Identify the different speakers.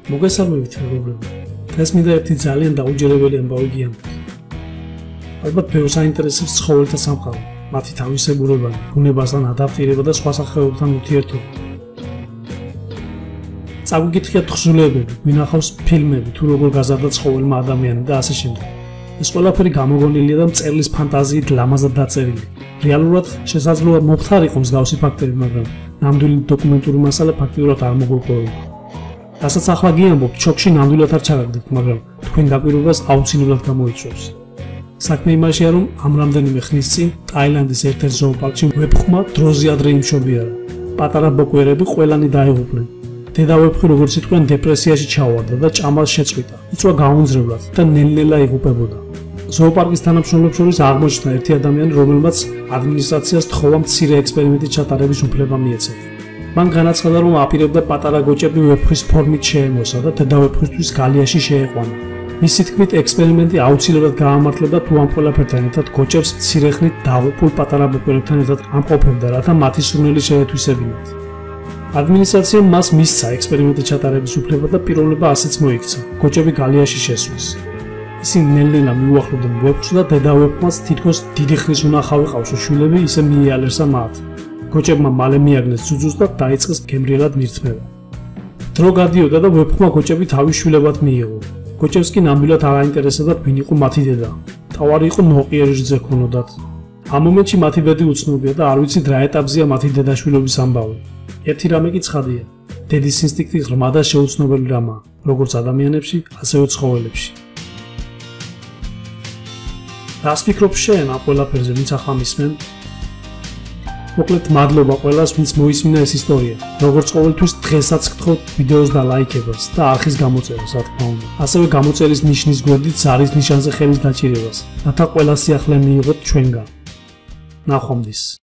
Speaker 1: მოგესალმებით მეგობრებო. დღეს მინდა ერთი ძალიან დაუჯერებელი ამბავი გიამბოთ. ალბათ ბევრს აინტერესებს ცხოველთა სამყარო, მათი თავისებურება, ბუნებასთან ადაპტირება და სხვა სახეობებთან ურთიერთობა. წაგვიკითხეთ თხზულებები, გვინახავს ფილმები, თუ როგორ გაზარდა ცხოველმა ადამიანმა და ასე შემდეგ. ეს ყველაფერი გამოგონილია და მწერლის ფანტაზიით ლამაზად დაწერილი. რეალურად შესაძლოა მომხდარიყო მსგავსი ფაქტები, მაგრამ ნამდვილი დოკუმენტური მასალა ფაქტიურად არ მოგვეყვება. რასაც ახლა გიამბობთ, შოკში ნამდვილად არ ჩაგაგდეთ, მაგრამ თქვენ გაკვირვებას აუცილებლად გამოიწვევს. საქმე იმაშია, რომ ამ რამდენიმე ხნის წინ ტაილანდის ერთ-ერთ ზოოპარკში ვეფხმა დროზე ადრე იმშობიარა. პატარა ბოკვერები ყველანი დაეღუპნენ. დედა ვეფხვი, როგორც იტყვიან, დეპრესიაში ჩავარდა და ჭამას შეწყვიტა. იწვა გაუნძრებლად და ნელ-ნელა იღუპებოდა. ზოოპარკის თანამშრომლებს შორის აღმოჩნდა ერთი ადამიანი, რომელმაც ადმინისტრაციას თხოვა მცირე ექსპერიმენტის ჩატარების უფლება მიეცა. მან განაცხადა, რომ აპირებდა პატარა გოჭები ვეფხვის ფორმით შეემოსა და დედა ვეფხვისთვის გალიაში შეეყვანა. მისი თქმით, ექსპერიმენტი აუცილებლად გაამართლება თუ ამ ყველაფერთან ერთად გოჭებს მცირე ხნით დაღუპულ პატარა ბოკვერებთან ერთად ამყოფებდა, რათა მათი სურნელი შეეთვისებინათ. ადმინისტრაციამ მას მისცა ექსპერიმენტის ჩატარების უფლება და პიროვნება ასეც მოიქცა, გოჭები გალიაში შესვლის. ისინი ნელ-ნელა მიუახლოვდნენ ვეფხვს და დედა ვეფხვას თითქოს დიდი ხნის უნახავი ყავსო შვილები, ისე მიიალერსა მათ. გოჭებმა მალე მიაგნეს ძუძუს და დაიწყეს გემრიელად მირთმევა. დრო გადიოდა და ვეფხმა გოჭები თავის შვილებად მიიღო. გოჭებს კი ნამდვილად არ აინტერესებდა ვინ იყო მათი დედა. თავარი იყო ნოყიერი რძე ჰქონოდათ. ამ მომენტში მათი ბედი უცნობია და არ ვიცით რა ეტაპზეა მათი დედაშვილობის ამბავი. ერთი რამე კი ცხადია. დედის ინსტინქტი ღრმა და შეუცნობელი რამაა, როგორც ადამიანებში, ასევე ცხოველებში. რას ფიქრობ შენ ამ ყველაფერზე, ვინც ახლა მისმენ? მოკლედ მადლობა ყველას, ვინც მოისმინა ეს ისტორია. როგორც ყოველთვის დღესაც გთხოვთ ვიდეოს და ლაიქებას და არხის გამოწერას, რა თქმა უნდა. ასევე გამოწერის ნიშნის გვერდით ზარის ნიშანზე ხელის დაჭირებას, რათა ყველა სიახლე მიიღოთ ჩვენგან. ნახვამდის.